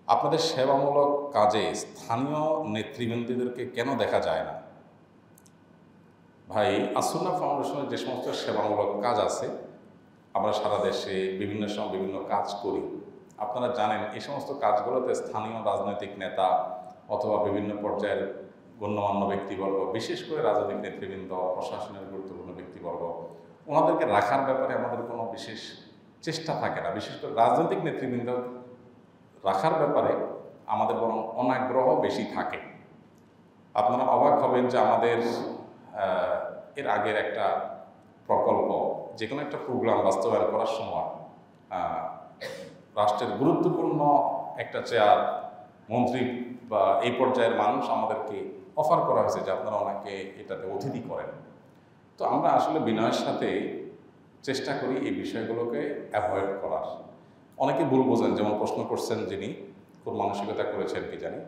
আপনাদের সেবামূলক কাজে স্থানীয় নেতৃবৃন্দদেরকে কেন দেখা যায় না? ভাই, আসুন্নাহ ফাউন্ডেশনের যে সমস্ত সেবামূলক কাজ আছে, আমরা সারা দেশে বিভিন্ন সময় বিভিন্ন কাজ করি। আপনারা জানেন এই সমস্ত কাজগুলোতে স্থানীয় রাজনৈতিক নেতা অথবা বিভিন্ন পর্যায়ের গণ্যমান্য ব্যক্তিবর্গ, বিশেষ করে রাজনৈতিক নেতৃবৃন্দ, প্রশাসনের গুরুত্বপূর্ণ ব্যক্তিবর্গ, ওনাদেরকে রাখার ব্যাপারে আমাদের কোনো বিশেষ চেষ্টা থাকে না। বিশেষ করে রাজনৈতিক নেতৃবৃন্দ রাখার ব্যাপারে আমাদের বরং অনাগ্রহ বেশি থাকে। আপনারা অবাক হবেন যে আমাদের এর আগের একটা প্রকল্প, যে কোনো একটা প্রোগ্রাম বাস্তবায়ন করার সময় রাষ্ট্রের গুরুত্বপূর্ণ একটা চেয়ার, মন্ত্রী বা এই পর্যায়ের মানুষ আমাদেরকে অফার করা হয়েছে যে আপনারা ওনাকে এটাতে অতিথি করেন। তো আমরা আসলে বিনয়ের সাথে চেষ্টা করি এই বিষয়গুলোকে অ্যাভয়েড করার। অনেকে ভুল বোঝেন, যেমন প্রশ্ন করছেন যিনি, খুব মানসিকতা করেছেন কি জানি,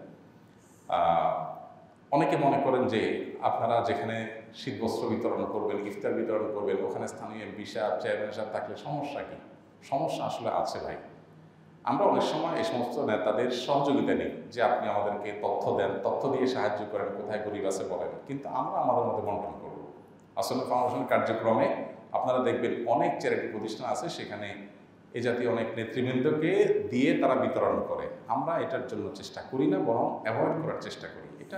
অনেকে মনে করেন যে আপনারা যেখানে শীতবস্ত্র বিতরণ করবেন, ইফতার বিতরণ করবেন, ওখানে স্থানীয় এমপি সাহেব, চেয়ারম্যান সাহেব থাকলে সমস্যা কি? সমস্যা আসলে আছে ভাই। আমরা অনেক সময় এই সমস্ত নেতাদের সহযোগিতা নিই যে আপনি আমাদেরকে তথ্য দেন, তথ্য দিয়ে সাহায্য করেন, কোথায় গরিব আছে বলেন, কিন্তু আমরা আমাদের মধ্যে বন্টন করব। আসলে ফাউন্ডেশন কার্যক্রমে আপনারা দেখবেন অনেক চ্যারিটি প্রতিষ্ঠান আছে, সেখানে এ জাতীয় অনেক নেতৃবৃন্দকে দিয়ে তারা বিতরণ করে। আমরা এটার জন্য চেষ্টা করি না, বরং অ্যাভয়েড করার চেষ্টা করি। এটা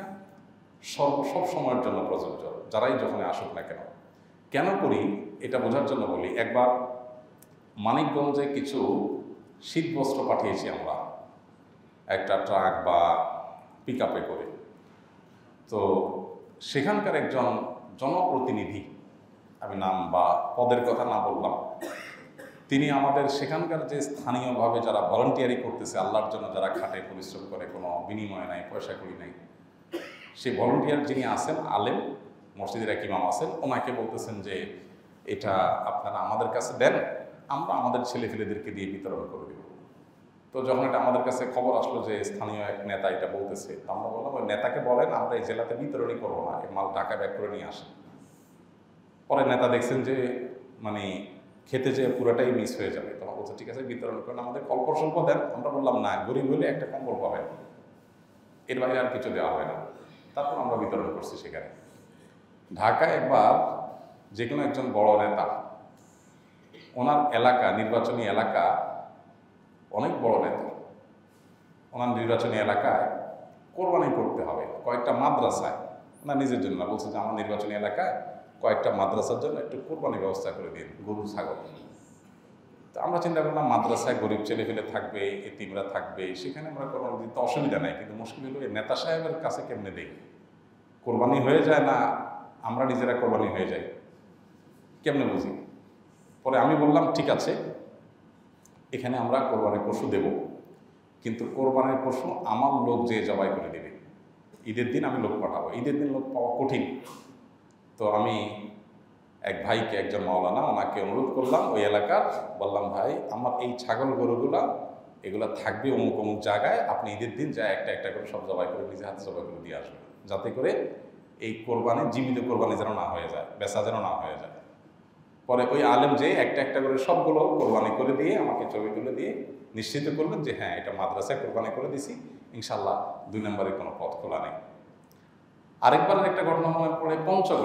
সব সময়ের জন্য প্রযোজ্য, যারাই যখন আসুক না কেন। কেন করি এটা বোঝার জন্য বলি। একবার মানিকগঞ্জে কিছু শীতবস্ত্র পাঠিয়েছি আমরা একটা ট্রাক বা পিক আপে করে। তো সেখানকার একজন জনপ্রতিনিধি, আমি নাম বা পদের কথা না বললাম, তিনি আমাদের সেখানকার যে স্থানীয়ভাবে যারা ভলান্টিয়ারি করতেছে, আল্লাহর জন্য যারা খাটে, পরিশ্রম করে, কোনো বিনিময় নাই, পয়সা করি নাই, সেই ভলান্টিয়ার যিনি আছেন, আলেম, মসজিদের এক ইমাম আছেন, ওনাকে বলতেছেন যে এটা আপনারা আমাদের কাছে দেন, আমরা আমাদের ছেলেফেলেদেরকে দিয়ে বিতরণ করে দেব। তো যখন এটা আমাদের কাছে খবর আসলো যে স্থানীয় এক নেতা এটা বলতেছে, তো আমরা বললাম ওই নেতাকে বলেন আমরা এই জেলাতে বিতরণই করবো না, এই মাল ঢাকা ব্যাক করে নিয়ে আসেন। পরে নেতা দেখছেন যে মানে খেতে যেয়ে পুরোটাই মিস হয়ে যাবে, তখন বলছে ঠিক আছে বিতরণ করেন, আমাদের অল্প স্বল্প দেন। আমরা বললাম না, গরিব হলে একটা কম্বল পাবেন, এর বাইরে আর কিছু দেওয়া হয় না। তারপর আমরা বিতরণ করছি সেখানে। ঢাকায় একবার যে কোনো একজন বড় নেতা, ওনার এলাকা, নির্বাচনী এলাকা অনেক বড় নেতা, ওনার নির্বাচনী এলাকায় কোরবানি করতে হবে কয়েকটা মাদ্রাসায়। ওনার নিজের জন্য বলছে যে আমার নির্বাচনী এলাকায় কয়েকটা মাদ্রাসার জন্য একটু কোরবানি ব্যবস্থা করে দিন, গরু ছাগল। তো আমরা চিন্তা করলাম মাদ্রাসায় গরিব ছেলেপেলে থাকবে, এতিমরা থাকবে, সেখানে আমরা কোরবানি দিতে অসুবিধা নাই, কিন্তু মুশকিল হলো এই নেতা সাহেবের কাছে কেমনে দেই, কোরবানি হয়ে যায় না আমরা নিজেরা কোরবানি হয়ে যাই, কেমনে বুঝি? পরে আমি বললাম ঠিক আছে, এখানে আমরা কোরবানির পশু দেব, কিন্তু কোরবানির পশু আমার লোক যে জবাই করে দেবে। ঈদের দিন আমি লোক পাঠাবো, ঈদের দিন লোক পাওয়া কঠিন। তো আমি এক ভাইকে, একজন মাওলানা, ওনাকে অনুরোধ করলাম ওই এলাকার, বললাম ভাই আমার এই ছাগল গরুগুলা এগুলা থাকবে অমুক অমুক জায়গায়, আপনি ঈদের দিন যা একটা একটা করে সব জবাই করে নিজে হাতে জবাই করে দিয়ে আসবেন, যাতে করে এই কোরবানি জীবিত কোরবানি যেন না হয়ে যায়, বেচা যেন না হয়ে যায়। পরে ওই আলেম যে একটা একটা করে সবগুলো কোরবানি করে দিয়ে আমাকে ছবি তুলে দিয়ে নিশ্চিত করবেন যে হ্যাঁ এটা মাদ্রাসায় কোরবানি করে দিছি, ইনশাল্লাহ 2 নম্বরের কোনো পথ খোলা নেই। আরেকবারের একটা ঘটনা মনে পড়ে,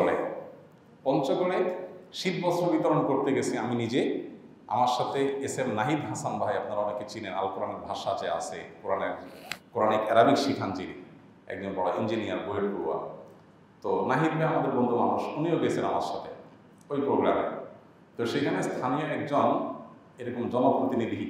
পঞ্চগড়ে শীতবস্ত্র বিতরণ করতে গেছি আমি নিজে, আমার সাথে SM নাহিদ হাসান ভাই, আপনারা অনেকে চিনেন, আল কোরআনের ভাষা যে আছে, কোরআনিক অ্যারাবিক শিখান যিনি, একজন বড় ইঞ্জিনিয়ার, বইয়ের পড়ুয়া। তো নাহিদ ভাই আমাদের বন্ধু মানুষ, উনিও গেছেন আমার সাথে ওই প্রোগ্রামে। তো সেখানে স্থানীয় একজন এরকম জনপ্রতিনিধি,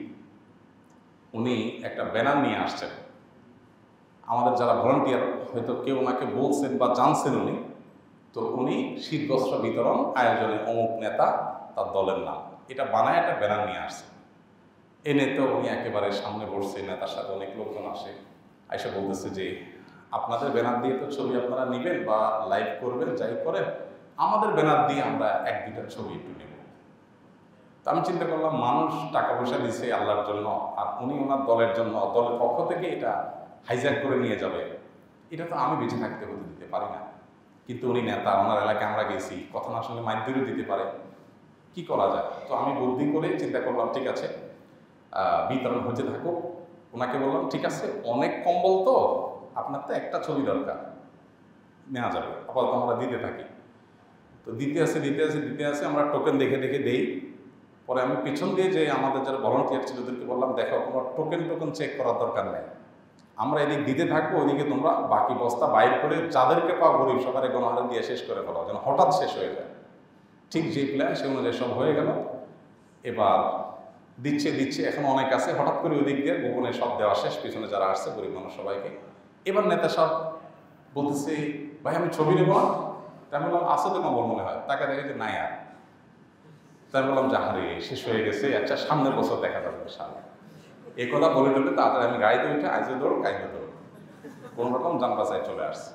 উনি একটা ব্যানার নিয়ে আসছেন। আমাদের যারা ভলান্টিয়ার হয়তো কেউ ওনাকে বলছেন বা জানছেন উনি, তো উনি শীতবস্ত্র বিতরণ আয়োজনে অমুক নেতা, তার দলের নাম, এটা বানায় একটা ব্যানার নিয়ে আসছেন। এনে তো উনি একেবারে সামনে বসছে, নেতার সাথে অনেক লোকজন আসে, আইসা বলতেছে যে আপনাদের ব্যানার দিয়ে তো ছবি আপনারা নেবেন বা লাইভ করবেন, যাই করেন, আমাদের ব্যানার দিয়ে আমরা 1-2টা ছবি একটু নেব। তো আমি চিন্তা করলাম মানুষ টাকা পয়সা দিছে আল্লাহর জন্য, আর উনি ওনার দলের জন্য, দলের পক্ষ থেকে এটা হাইজ্যাক করে নিয়ে যাবে, এটা তো আমি বেঁচে থাকতে হতে দিতে পারি না। কিন্তু উনি নেতা, ওনার এলাকায় আমরা গেছি, কথা না শুনলে মাইর দিতে পারে, কি করা যায়? তো আমি বুদ্ধি করে চিন্তা করলাম ঠিক আছে, বিতরণ হতে থাকুক, ওনাকে বললাম ঠিক আছে, অনেক কম্বল তো, আপনার তো একটা ছবি দরকার, নেওয়া যাবে, আপাতত আমরা দিতে থাকি। তো দিতে আসে আমরা টোকেন দেখে দেই। পরে আমি পিছন দিয়ে যে আমাদের যারা ভলান্টিয়ার ছিল ওদেরকে বললাম, দেখো কোনো টোকেন চেক করার দরকার নেই, আমরা এদিক দিতে থাকবো, ওইদিকে তোমরা বাকি বস্তা বাইর করে যাদেরকে পাও গরিব সবারে গণহারে দিয়ে শেষ করে ফেলো, যেন হঠাৎ শেষ হয়ে যায়। ঠিক যে প্ল্যান সে অনুযায়ী সব হয়ে গেল। এবার দিচ্ছে এখন অনেক আছে, হঠাৎ করে ওই দিক দিয়ে গোপনে সব দেওয়া শেষ, পিছনে যারা আসছে গরিব মানুষ সবাইকে। এবার নেতা সব বলতেছে, ভাই আমি ছবি নেবো না। তাই বললাম আছে তো কম্বল মনে হয়, তাকে দেখে যে নাই আর। তাই বললাম যাহারে শেষ হয়ে গেছে, আচ্ছা সামনের বছর দেখা যাবে সামনে। এই কথা বলে তাড়াতাড়ি আমি গাড়িতে উঠে আইজে দৌড় কাইজে দৌড় কোনো রকম যান বাসায় চলে আসছে।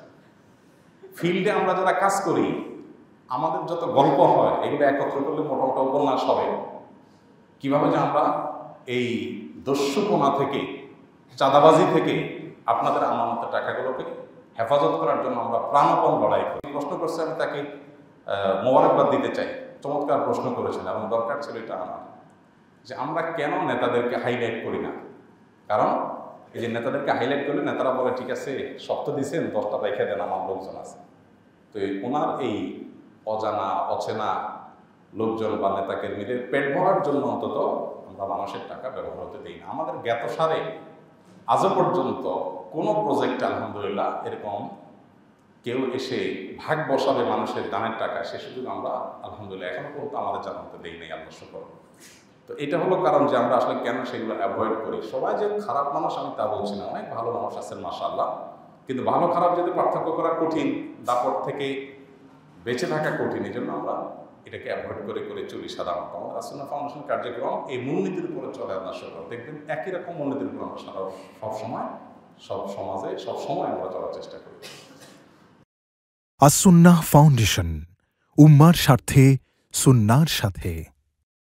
ফিল্ডে আমরা যারা কাজ করি আমাদের যত গল্প হয় এগুলো একত্র করলে মোটামুটি উপন্যাস হবে। কিভাবে যে আমরা এই দস্যুপনা থেকে, চাঁদাবাজি থেকে আপনাদের আমানতের টাকাগুলোকে হেফাজত করার জন্য আমরা প্রাণপণ লড়াই করি। প্রশ্ন করছে, আমি তাকে মোবারকবাদ দিতে চাই, চমৎকার প্রশ্ন করেছেন এবং দরকার ছিল এটা আমার, যে আমরা কেন নেতাদেরকে হাইলাইট করি না। কারণ এই যে নেতাদেরকে হাইলাইট করলে নেতারা বলে ঠিক আছে শক্ত দিয়েছেন 10টা রেখে দেন, আমার লোকজন আছে। তো ওনার এই অজানা অচেনা লোকজন বা নেতা কর্মীদের পেট ভরার জন্য অন্তত আমরা মানুষের টাকা ব্যবহার হতে দিই না। আমাদের জ্ঞাতসারে আজও পর্যন্ত কোনো প্রজেক্টে আলহামদুলিল্লাহ এরকম কেউ এসে ভাগ বসাবে মানুষের দানের টাকা, সে সুযোগ আমরা আলহামদুলিল্লাহ এখনো পর্যন্ত আমাদের জানাতে দেই নাই, আল্লাহ শুকর। তো এটা হলো কারণ যে আমরা আসলে কেন সেগুলো অ্যাভয়েড করি। সবাই যে খারাপ মানুষ আমি তা বলছি না, অনেক ভালো মানুষ আছেন মাশাআল্লাহ, কিন্তু ভালো খারাপ যদি পার্থক্য করা কঠিন, দাপট থেকে বেঁচে থাকা কঠিন, এই জন্য আমরা এটাকে অ্যাভয়েড করে চলি। সাধারণত আমাদের আসুন্নাহ ফাউন্ডেশন কার্যক্রম এই মূলনীতির উপরে চলে। আল্লাহ শুকর, দেখবেন একই রকম মূলনীতির উপর আমরা সবসময় সব সমাজে সবসময় আমরা চলার চেষ্টা করি। আসুন্নাহ ফাউন্ডেশন, উম্মার স্বার্থে সুন্নাহর সাথে।